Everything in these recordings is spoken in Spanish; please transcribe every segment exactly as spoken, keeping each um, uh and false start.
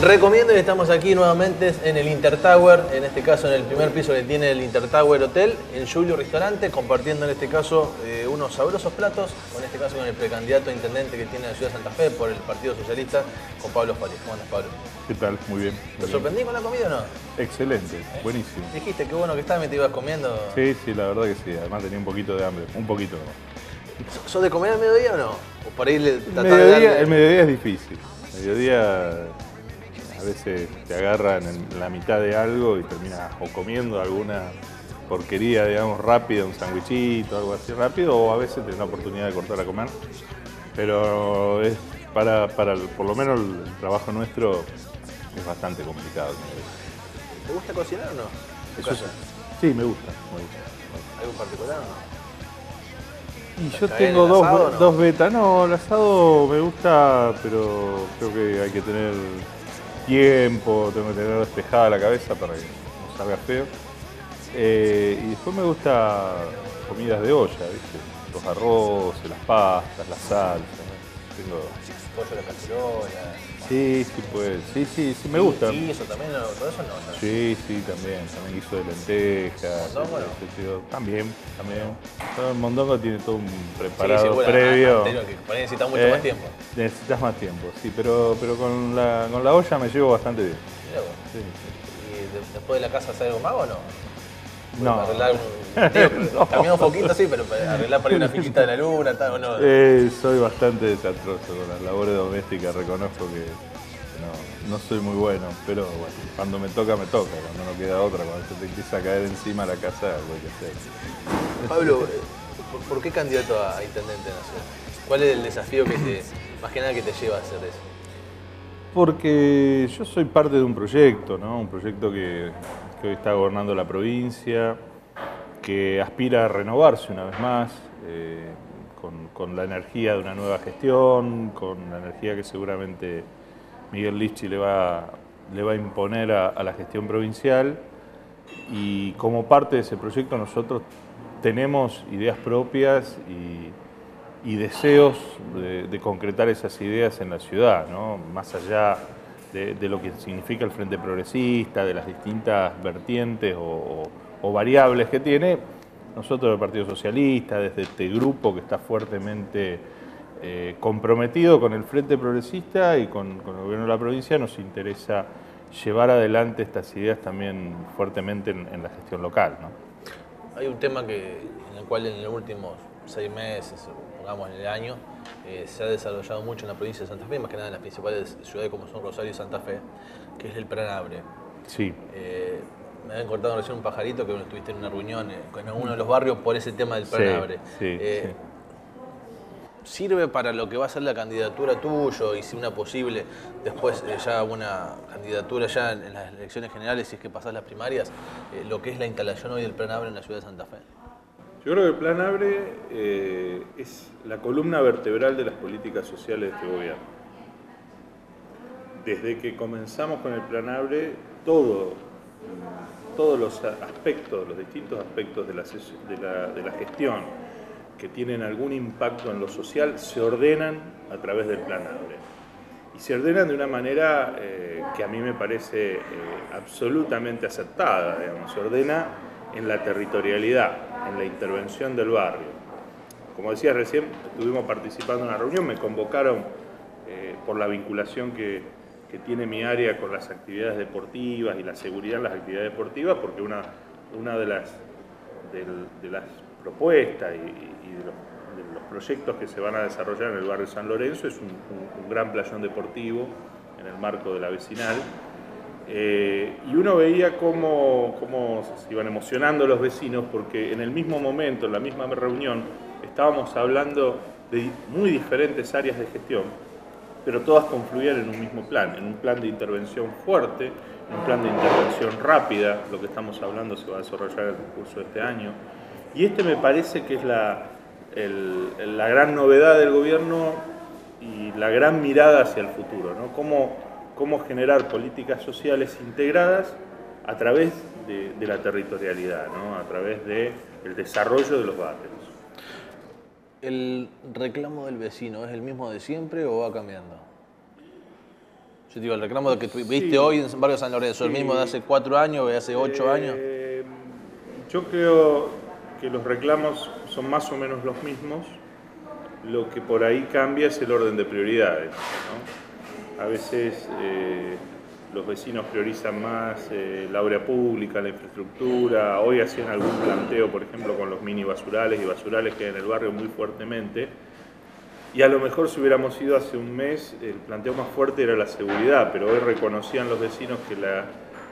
Recomiendo y estamos aquí nuevamente en el Intertower, en este caso en el primer piso que tiene el Intertower Hotel, en Julio Restaurante, compartiendo en este caso eh, unos sabrosos platos, con este caso con el precandidato a intendente que tiene la ciudad de Santa Fe por el Partido Socialista, con Pablo Farías. ¿Cómo andas, Pablo? ¿Qué tal? Muy bien. ¿Te sorprendí con la comida o no? Excelente, buenísimo. Dijiste qué bueno que está, me te ibas comiendo. Sí, sí, la verdad que sí. Además tenía un poquito de hambre, un poquito nomás. ¿Sos de comer al mediodía o no? ¿O por ahí le El tratás de mediodía, darle- el mediodía es difícil. El mediodía a veces te agarran en la mitad de algo y terminas o comiendo alguna porquería, digamos, rápida, un sandwichito, algo así rápido, o a veces tenés la oportunidad de cortar a comer. Pero es para, para el- por lo menos el trabajo nuestro es bastante complicado. ¿Te gusta cocinar o no? ¿Tu Eso casa? sí, me gusta, me gusta. ¿Algo en particular o no? Y yo ¿Caer tengo en el dos, asado o no? dos betas. No, el asado me gusta, pero creo que hay que tener tiempo, tengo que tener despejada la cabeza para que no salga feo. Eh, y después me gusta comidas de olla, ¿viste? Los arroces, las pastas, las salsas. ¿No? Tengo... Pollo a la cacerola. Sí, sí, pues, sí, sí, sí, me gusta. ¿Y eso también? No, todo eso no. no. Sí, sí, también, también guiso de lentejas. ¿Mondongo no? ese tipo- También, también. Todo el mondongo tiene todo un Sí, preparado seguro, previo. anterior, que por ahí necesitas mucho Eh, más tiempo. Necesitas más tiempo, sí, pero, pero con, la, con la olla me llevo bastante bien. Mirá vos. Sí. ¿Y de- después de la casa hacer algo más o no? No. Para arreglar un... Digo, No. también un poquito sí, pero para arreglar para ir una fichita de la luna, tal, o no. Eh, soy bastante desastroso con las labores domésticas, reconozco que no, no soy muy bueno, pero bueno, cuando me toca, me toca, cuando no queda otra, cuando se te empieza a caer encima la casa, algo hay que hacer. Pablo, eh, ¿por, por qué candidato a intendente de la ciudad? ¿Cuál es el desafío que te, más que nada que te lleva a hacer eso? Porque yo soy parte de un proyecto, ¿no? Un proyecto que, que hoy está gobernando la provincia, que aspira a renovarse una vez más, eh, con, con la energía de una nueva gestión, con la energía que seguramente Miguel Lichi le va, le va a imponer a, a la gestión provincial. Y como parte de ese proyecto nosotros tenemos ideas propias y, y deseos de, de concretar esas ideas en la ciudad, ¿no? Más allá de, de lo que significa el Frente Progresista, de las distintas vertientes o, o, o variables que tiene, nosotros del Partido Socialista, desde este grupo que está fuertemente eh, comprometido con el Frente Progresista y con, con el gobierno de la provincia, nos interesa llevar adelante estas ideas también fuertemente en, en la gestión local, ¿no? Hay un tema que, en el cual en los últimos seis meses, pongamos en el año, eh, se ha desarrollado mucho en la provincia de Santa Fe, más que nada en las principales ciudades como son Rosario y Santa Fe, que es el Pranabre. Sí. Eh, me habían cortado recién un pajarito que bueno, estuviste en una reunión eh, en alguno de los barrios por ese tema del Pranabre. Sí, sí, Eh, sí. ¿Sirve para lo que va a ser la candidatura tuyo y si una posible, después eh, ya una candidatura ya en, en las elecciones generales, si es que pasás las primarias, eh, lo que es la instalación hoy del Pranabre en la ciudad de Santa Fe? Yo creo que el Plan Abre eh, es la columna vertebral de las políticas sociales de este gobierno. Desde que comenzamos con el Plan Abre, todo, todos los aspectos, los distintos aspectos de la, de la, de la gestión que tienen algún impacto en lo social se ordenan a través del Plan Abre. Y se ordenan de una manera eh, que a mí me parece eh, absolutamente acertada, digamos. Se ordena en la territorialidad, en la intervención del barrio. Como decía recién, estuvimos participando en una reunión, me convocaron eh, por la vinculación que, que tiene mi área con las actividades deportivas y la seguridad en las actividades deportivas, porque una, una de, las, de, de las propuestas y, y de, los, de los proyectos que se van a desarrollar en el barrio San Lorenzo es un, un, un gran playón deportivo en el marco de la vecinal. Eh, y uno veía cómo, cómo se iban emocionando los vecinos porque en el mismo momento, en la misma reunión, estábamos hablando de muy diferentes áreas de gestión, pero todas confluían en un mismo plan, en un plan de intervención fuerte, en un plan de intervención rápida. Lo que estamos hablando se va a desarrollar en el curso de este año. Y este me parece que es la, el, la gran novedad del gobierno y la gran mirada hacia el futuro, ¿no? Cómo, cómo generar políticas sociales integradas a través de, de la territorialidad, ¿no? A través del desarrollo de los barrios. ¿El reclamo del vecino es el mismo de siempre o va cambiando? Yo digo, el reclamo que viste sí, hoy en Barrio San Lorenzo, sí. ¿El mismo de hace cuatro años, de hace ocho eh, años? Yo creo que los reclamos son más o menos los mismos. Lo que por ahí cambia es el orden de prioridades, ¿no? A veces eh, los vecinos priorizan más eh, la obra pública, la infraestructura. Hoy hacían algún planteo, por ejemplo, con los mini basurales y basurales que hay en el barrio muy fuertemente. Y a lo mejor si hubiéramos ido hace un mes, el planteo más fuerte era la seguridad, pero hoy reconocían los vecinos que la,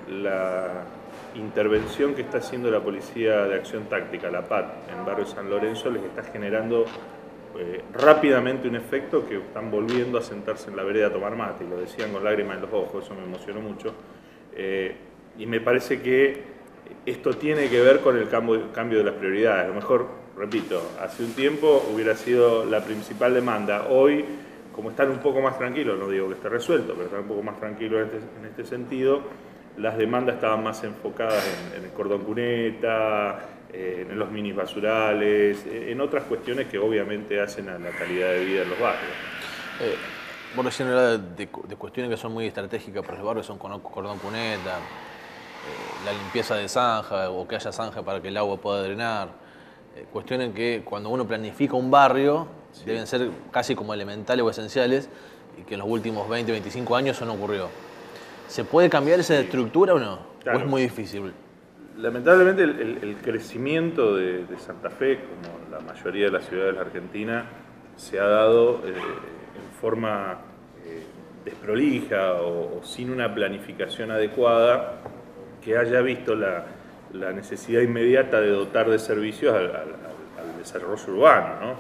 la intervención que está haciendo la Policía de Acción Táctica, la P A T, en Barrio San Lorenzo, les está generando eh, rápidamente un efecto que están volviendo a sentarse en la vereda a tomar mate, y lo decían con lágrimas en los ojos, eso me emocionó mucho. Eh, y me parece que esto tiene que ver con el cambio, cambio de las prioridades. A lo mejor, repito, hace un tiempo hubiera sido la principal demanda. Hoy, como están un poco más tranquilos, no digo que esté resuelto, pero están un poco más tranquilos en este, en este sentido, las demandas estaban más enfocadas en, en el cordón cuneta, eh, en los minis basurales, eh, en otras cuestiones que obviamente hacen a la calidad de vida en los barrios. Eh, vos recién hablabas de, de cuestiones que son muy estratégicas para los barrios, son cordón cuneta, eh, la limpieza de zanja o que haya zanja para que el agua pueda drenar. Cuestiones que cuando uno planifica un barrio sí. deben ser casi como elementales o esenciales y que en los últimos veinte, veinticinco años eso no ocurrió. ¿Se puede cambiar esa sí. estructura o no? Claro. ¿O es muy difícil? Lamentablemente el, el, el crecimiento de, de Santa Fe, como la mayoría de las ciudades de la Argentina, se ha dado eh, en forma eh, desprolija o, o sin una planificación adecuada que haya visto la la necesidad inmediata de dotar de servicios al, al, al desarrollo urbano, ¿no?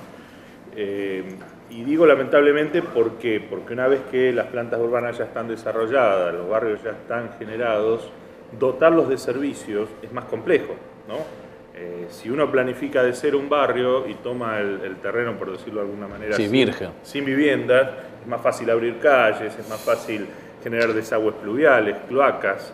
Eh, y digo lamentablemente ¿por qué? Porque una vez que las plantas urbanas ya están desarrolladas, los barrios ya están generados, dotarlos de servicios es más complejo, ¿no? Eh, si uno planifica de cero un barrio y toma el, el terreno, por decirlo de alguna manera, sí, sin, virgen. sin viviendas, es más fácil abrir calles, es más fácil generar desagües pluviales, cloacas,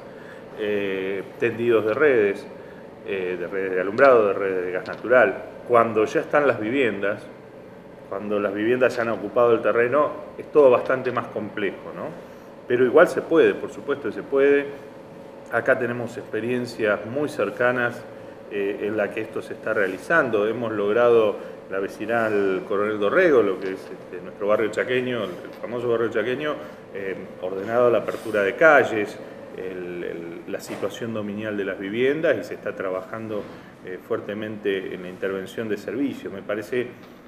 Eh, tendidos de redes, eh, de redes de alumbrado, de redes de gas natural. Cuando ya están las viviendas, cuando las viviendas ya han ocupado el terreno, es todo bastante más complejo, ¿no? Pero igual se puede, por supuesto que se puede. Acá tenemos experiencias muy cercanas eh, en la que esto se está realizando. Hemos logrado la vecinal Coronel Dorrego, lo que es este, nuestro barrio chaqueño, el famoso barrio chaqueño, eh, ordenado la apertura de calles, El, el, la situación dominial de las viviendas y se está trabajando eh, fuertemente en la intervención de servicios. Me parece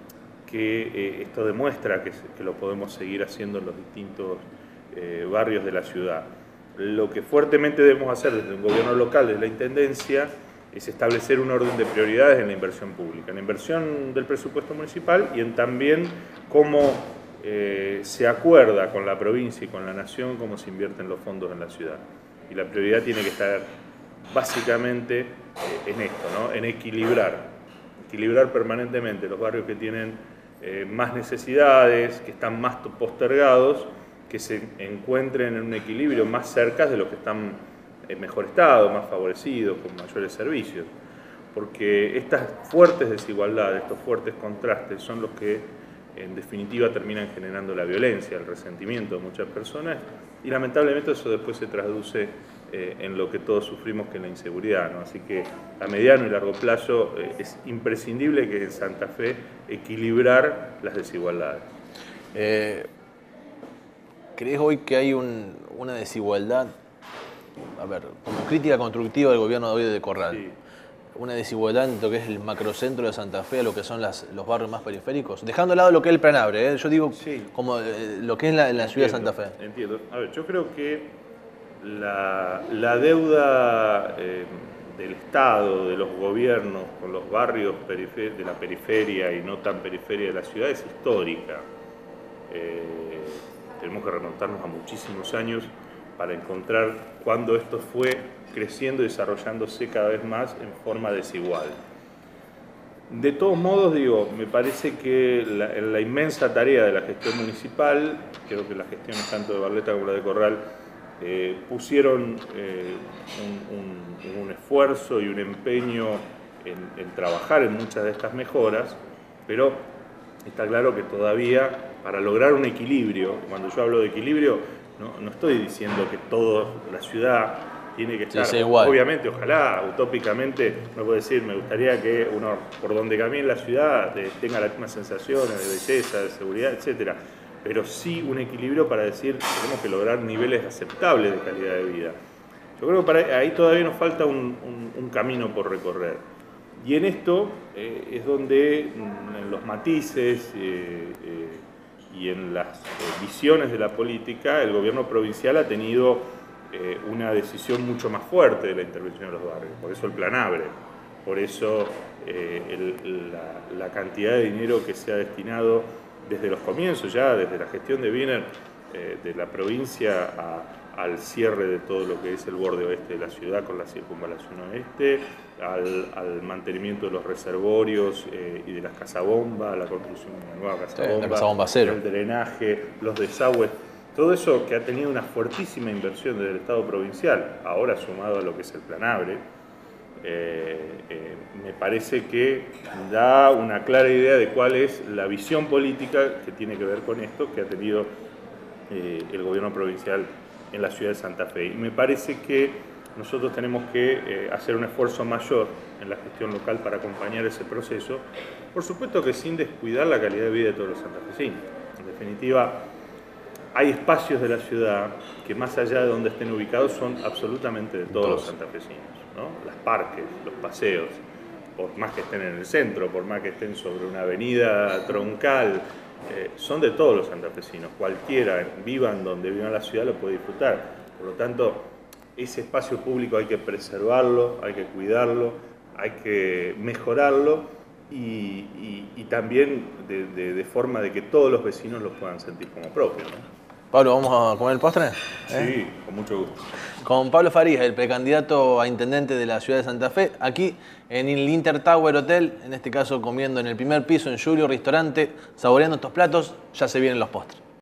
que eh, esto demuestra que, que lo podemos seguir haciendo en los distintos eh, barrios de la ciudad. Lo que fuertemente debemos hacer desde un gobierno local, desde la Intendencia, es establecer un orden de prioridades en la inversión pública, en la inversión del presupuesto municipal y en también cómo eh, se acuerda con la provincia y con la nación cómo se invierten los fondos en la ciudad. Y la prioridad tiene que estar básicamente eh, en esto, ¿no? En equilibrar, equilibrar permanentemente los barrios que tienen eh, más necesidades, que están más postergados, que se encuentren en un equilibrio más cerca de los que están en mejor estado, más favorecidos, con mayores servicios. Porque estas fuertes desigualdades, estos fuertes contrastes son los que en definitiva terminan generando la violencia, el resentimiento de muchas personas y lamentablemente eso después se traduce eh, en lo que todos sufrimos, que es la inseguridad, ¿no? Así que a mediano y largo plazo eh, es imprescindible que en Santa Fe equilibrar las desigualdades. Eh, ¿Crees hoy que hay un, una desigualdad, a ver, como crítica constructiva del gobierno de hoy de Corral? Sí. Una desigualdad en lo que es el macrocentro de Santa Fe a lo que son las, los barrios más periféricos, dejando de lado lo que es el Planabre, ¿eh? Yo digo sí. como eh, lo que es la, la ciudad entiendo, de Santa Fe. Entiendo. A ver, yo creo que la, la deuda eh, del Estado, de los gobiernos con los barrios de la periferia y no tan periferia de la ciudad es histórica. Eh, tenemos que remontarnos a muchísimos años para encontrar cuándo esto fue creciendo y desarrollándose cada vez más en forma desigual. De todos modos, digo, me parece que la, la inmensa tarea de la gestión municipal, creo que las gestiones tanto de Barletta como la de Corral, eh, pusieron eh, un, un, un esfuerzo y un empeño en, en trabajar en muchas de estas mejoras, pero está claro que todavía para lograr un equilibrio, cuando yo hablo de equilibrio, No, no estoy diciendo que toda la ciudad tiene que estar, sí, sí, igual. Obviamente, ojalá, utópicamente, me puedo decir, me gustaría que uno, por donde camine la ciudad, tenga las mismas sensaciones de belleza, de seguridad, etcétera. Pero sí un equilibrio para decir, tenemos que lograr niveles aceptables de calidad de vida. Yo creo que para ahí todavía nos falta un, un, un camino por recorrer. Y en esto eh, es donde, en los matices eh, eh, y en las eh, visiones de la política, el gobierno provincial ha tenido eh, una decisión mucho más fuerte de la intervención en los barrios. Por eso el Planabre, por eso eh, el, la, la cantidad de dinero que se ha destinado desde los comienzos, ya desde la gestión de Wiener, eh, de la provincia a al cierre de todo lo que es el borde oeste de la ciudad con la circunvalación oeste, al, al mantenimiento de los reservorios eh, y de las casabombas, la construcción de una nueva casabomba, sí, la casabomba cero, el drenaje, los desagües, todo eso que ha tenido una fuertísima inversión desde el Estado provincial, ahora sumado a lo que es el Planabre, eh, eh, me parece que da una clara idea de cuál es la visión política que tiene que ver con esto que ha tenido eh, el gobierno provincial en la ciudad de Santa Fe. Y me parece que nosotros tenemos que eh, hacer un esfuerzo mayor en la gestión local para acompañar ese proceso, por supuesto que sin descuidar la calidad de vida de todos los santafesinos. En definitiva, hay espacios de la ciudad que más allá de donde estén ubicados son absolutamente de todos, todos. los santafesinos, ¿no? Las parques, los paseos, por más que estén en el centro, por más que estén sobre una avenida troncal, Eh, son de todos los santafesinos, cualquiera, vivan donde viva en la ciudad, lo puede disfrutar. Por lo tanto, ese espacio público hay que preservarlo, hay que cuidarlo, hay que mejorarlo y, y, y también de, de, de forma de que todos los vecinos lo puedan sentir como propio, ¿no? Pablo, ¿vamos a comer el postre? Sí, ¿Eh? Con mucho gusto. Con Pablo Farías, el precandidato a intendente de la ciudad de Santa Fe, aquí en el Inter Tower Hotel, en este caso comiendo en el primer piso en Julio Restaurante, saboreando estos platos, ya se vienen los postres.